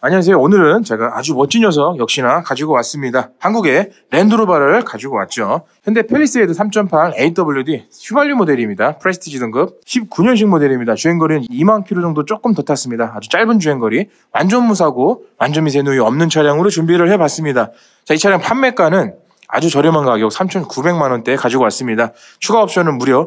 안녕하세요. 오늘은 제가 아주 멋진 녀석 역시나 가지고 왔습니다. 한국의 랜드로버를 가지고 왔죠. 현대 팰리세이드 3.8 AWD 휘발유 모델입니다. 프레스티지 등급 19년식 모델입니다. 주행거리는 2만 킬로 정도 조금 더 탔습니다. 아주 짧은 주행거리, 완전 무사고 완전 미세 누유 없는 차량으로 준비를 해봤습니다. 자, 이 차량 판매가는 아주 저렴한 가격 3,900만 원대에 가지고 왔습니다. 추가 옵션은 무려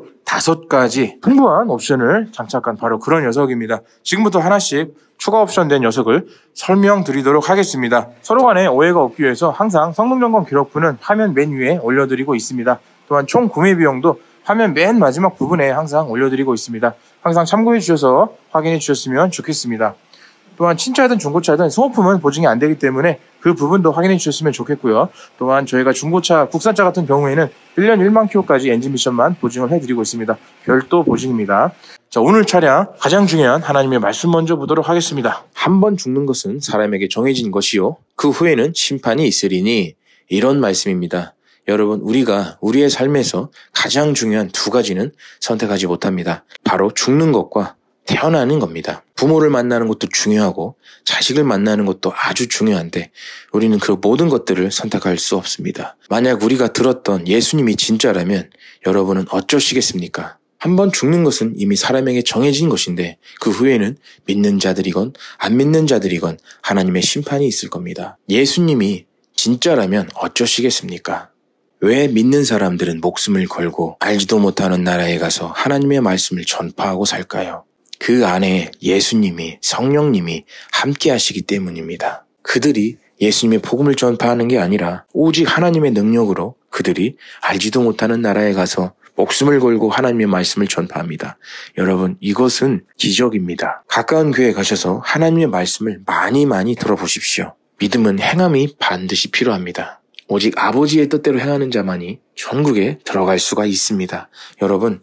5가지 풍부한 옵션을 장착한 바로 그런 녀석입니다. 지금부터 하나씩 추가 옵션 된 녀석을 설명드리도록 하겠습니다. 서로 간에 오해가 없기 위해서 항상 성능점검 기록부는 화면 맨 위에 올려드리고 있습니다. 또한 총 구매 비용도 화면 맨 마지막 부분에 항상 올려드리고 있습니다. 항상 참고해 주셔서 확인해 주셨으면 좋겠습니다. 또한 신차든 중고차든 소모품은 보증이 안 되기 때문에 그 부분도 확인해 주셨으면 좋겠고요. 또한 저희가 중고차, 국산차 같은 경우에는 1년 1만 킬로까지 엔진 미션만 보증을 해드리고 있습니다. 별도 보증입니다. 자, 오늘 차량 가장 중요한 하나님의 말씀 먼저 보도록 하겠습니다. 한 번 죽는 것은 사람에게 정해진 것이요 그 후에는 심판이 있으리니, 이런 말씀입니다. 여러분, 우리가 우리의 삶에서 가장 중요한 2가지는 선택하지 못합니다. 바로 죽는 것과 태어나는 겁니다. 부모를 만나는 것도 중요하고 자식을 만나는 것도 아주 중요한데 우리는 그 모든 것들을 선택할 수 없습니다. 만약 우리가 들었던 예수님이 진짜라면 여러분은 어쩌시겠습니까? 한번 죽는 것은 이미 사람에게 정해진 것인데 그 후에는 믿는 자들이건 안 믿는 자들이건 하나님의 심판이 있을 겁니다. 예수님이 진짜라면 어쩌시겠습니까? 왜 믿는 사람들은 목숨을 걸고 알지도 못하는 나라에 가서 하나님의 말씀을 전파하고 살까요? 그 안에 예수님이, 성령님이 함께 하시기 때문입니다. 그들이 예수님의 복음을 전파하는 게 아니라 오직 하나님의 능력으로 그들이 알지도 못하는 나라에 가서 목숨을 걸고 하나님의 말씀을 전파합니다. 여러분, 이것은 기적입니다. 가까운 교회에 가셔서 하나님의 말씀을 많이 들어보십시오. 믿음은 행함이 반드시 필요합니다. 오직 아버지의 뜻대로 행하는 자만이 천국에 들어갈 수가 있습니다. 여러분,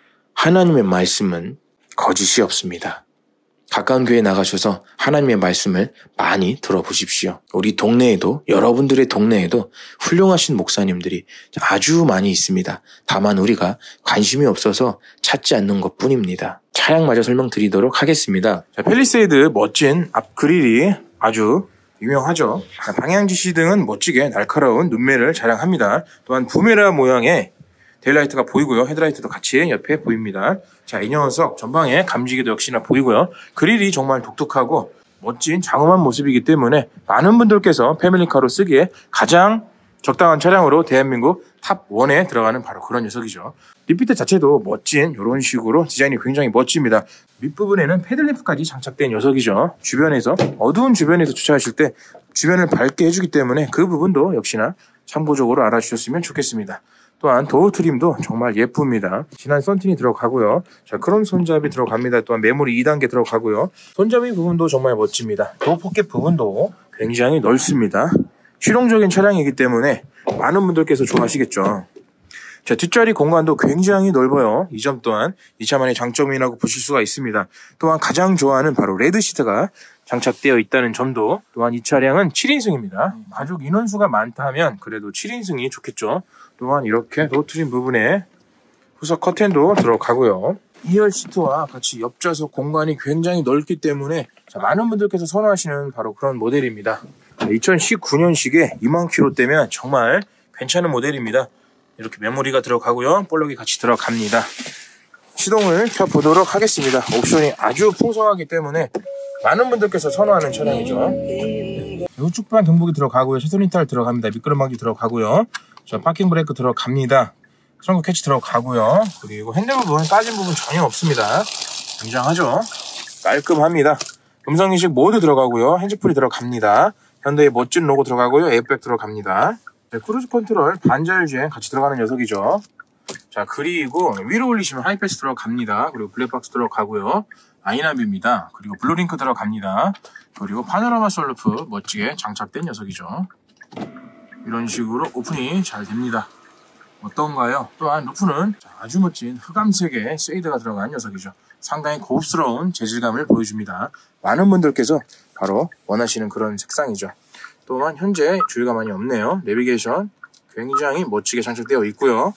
하나님의 말씀은 거짓이 없습니다. 가까운 교회에 나가셔서 하나님의 말씀을 많이 들어보십시오. 우리 동네에도, 여러분들의 동네에도 훌륭하신 목사님들이 아주 많이 있습니다. 다만 우리가 관심이 없어서 찾지 않는 것뿐입니다. 차량마저 설명드리도록 하겠습니다. 자, 팰리세이드 멋진 앞 그릴이 아주 유명하죠. 방향지시 등은 멋지게 날카로운 눈매를 자랑합니다. 또한 부메라 모양의 데일라이트가 보이고요. 헤드라이트도 같이 옆에 보입니다. 자, 이 녀석 전방에 감지기도 역시나 보이고요. 그릴이 정말 독특하고 멋진 장엄한 모습이기 때문에 많은 분들께서 패밀리카로 쓰기에 가장 적당한 차량으로 대한민국 탑 1에 들어가는 바로 그런 녀석이죠. 밑비트 자체도 멋진 이런 식으로 디자인이 굉장히 멋집니다. 밑부분에는 패들램프까지 장착된 녀석이죠. 주변에서 어두운 주변에서 주차하실 때 주변을 밝게 해주기 때문에 그 부분도 역시나 참고적으로 알아주셨으면 좋겠습니다. 또한 도어 트림도 정말 예쁩니다. 진한 썬틴이 들어가고요. 자, 크롬 손잡이 들어갑니다. 또한 메모리 2단계 들어가고요. 손잡이 부분도 정말 멋집니다. 도어 포켓 부분도 굉장히 넓습니다. 실용적인 차량이기 때문에 많은 분들께서 좋아하시겠죠. 자, 뒷자리 공간도 굉장히 넓어요. 이 점 또한 이 차만의 장점이라고 보실 수가 있습니다. 또한 가장 좋아하는 바로 레드 시트가 장착되어 있다는 점도, 또한 이 차량은 7인승입니다. 가족 인원수가 많다면 그래도 7인승이 좋겠죠. 또한 이렇게 로트림 부분에 후석 커튼도 들어가고요. 2열 시트와 같이 옆좌석 공간이 굉장히 넓기 때문에 많은 분들께서 선호하시는 바로 그런 모델입니다. 2019년식에 2만 킬로대면 정말 괜찮은 모델입니다. 이렇게 메모리가 들어가고요. 볼록이 같이 들어갑니다. 시동을 켜보도록 하겠습니다. 옵션이 아주 풍성하기 때문에 많은 분들께서 선호하는 차량이죠. 우측방 등복이 들어가고요. 시선 이탈 들어갑니다. 미끄럼방지 들어가고요. 자, 파킹 브레이크 들어갑니다. 트렁크 캐치 들어가고요. 그리고 핸들 부분 까진 부분 전혀 없습니다. 굉장하죠. 깔끔합니다. 음성인식 모드 들어가고요. 핸즈프리 들어갑니다. 현대의 멋진 로고 들어가고요. 에어백 들어갑니다. 네, 크루즈 컨트롤 반자율주행 같이 들어가는 녀석이죠. 자, 그리고 위로 올리시면 하이패스 들어갑니다. 그리고 블랙박스 들어가고요. 아이나비입니다. 그리고 블루링크 들어갑니다. 그리고 파노라마 선루프 멋지게 장착된 녀석이죠. 이런 식으로 오픈이 잘 됩니다. 어떤가요? 또한 루프는 아주 멋진 흑암색의 쉐이드가 들어간 녀석이죠. 상당히 고급스러운 재질감을 보여줍니다. 많은 분들께서 바로 원하시는 그런 색상이죠. 또한 현재 주유가 많이 없네요. 내비게이션 굉장히 멋지게 장착되어 있고요.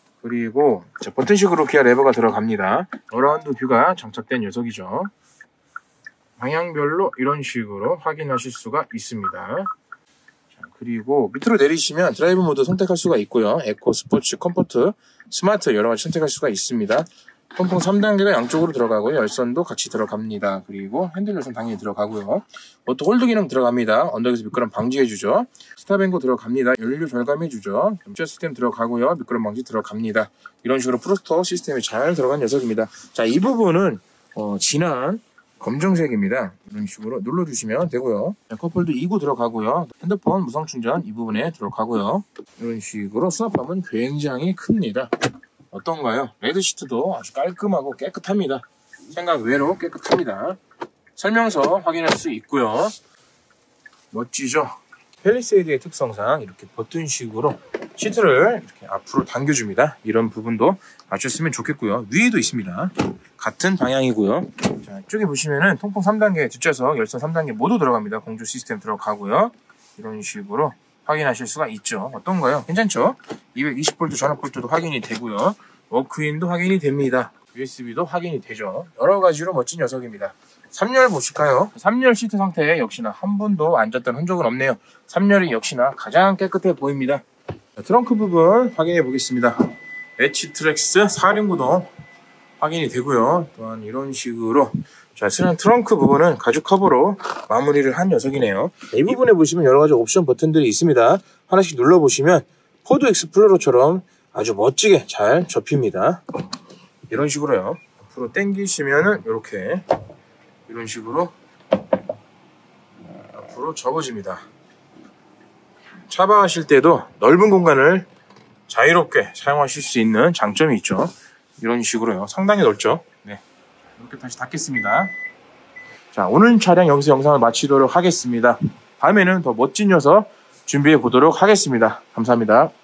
그리고 버튼식으로 기아 레버가 들어갑니다. 어라운드 뷰가 장착된 녀석이죠. 방향별로 이런 식으로 확인하실 수가 있습니다. 자, 그리고 밑으로 내리시면 드라이브 모드 선택할 수가 있고요. 에코, 스포츠, 컴포트, 스마트 여러 가지 선택할 수가 있습니다. 통풍 3단계가 양쪽으로 들어가고요. 열선도 같이 들어갑니다. 그리고 핸들 열선 당연히 들어가고요. 오토 홀드 기능 들어갑니다. 언덕에서 미끄럼 방지해주죠. 스탑앤고 들어갑니다. 연료 절감해주죠. 경차 시스템 들어가고요. 미끄럼 방지 들어갑니다. 이런 식으로 프로스터 시스템이 잘 들어간 녀석입니다. 자, 이 부분은 진한 검정색입니다. 이런 식으로 눌러주시면 되고요. 컵홀드 2구 들어가고요. 핸드폰 무선 충전 이 부분에 들어가고요. 이런 식으로 수납함은 굉장히 큽니다. 어떤가요? 레드 시트도 아주 깔끔하고 깨끗합니다. 생각 외로 깨끗합니다. 설명서 확인할 수 있고요. 멋지죠? 펠리세이드의 특성상 이렇게 버튼식으로 시트를 이렇게 앞으로 당겨줍니다. 이런 부분도 맞췄으면 좋겠고요. 위에도 있습니다. 같은 방향이고요. 자, 이쪽에 보시면은 통풍 3단계, 뒷좌석, 열선 3단계 모두 들어갑니다. 공조 시스템 들어가고요. 이런 식으로 확인하실 수가 있죠. 어떤가요? 괜찮죠? 220V 전압 볼트도 확인이 되고요. 워크인도 확인이 됩니다. USB도 확인이 되죠. 여러 가지로 멋진 녀석입니다. 3열 보실까요? 3열 시트 상태에 역시나 한 번도 앉았던 흔적은 없네요. 3열이 역시나 가장 깨끗해 보입니다. 자, 트렁크 부분 확인해 보겠습니다. H트랙스 4륜구동 확인이 되고요. 또한 이런 식으로 자, 트렁크 부분은 가죽 커버로 마무리를 한 녀석이네요. 이 부분에 보시면 여러 가지 옵션 버튼들이 있습니다. 하나씩 눌러보시면 포드 익스플로러처럼 아주 멋지게 잘 접힙니다. 이런 식으로요. 앞으로 당기시면은 이렇게 이런 식으로 앞으로 접어집니다. 차박하실 때도 넓은 공간을 자유롭게 사용하실 수 있는 장점이 있죠. 이런 식으로요. 상당히 넓죠. 네. 이렇게 다시 닫겠습니다. 자, 오늘 차량 여기서 영상을 마치도록 하겠습니다. 다음에는 더 멋진 녀석 준비해 보도록 하겠습니다. 감사합니다.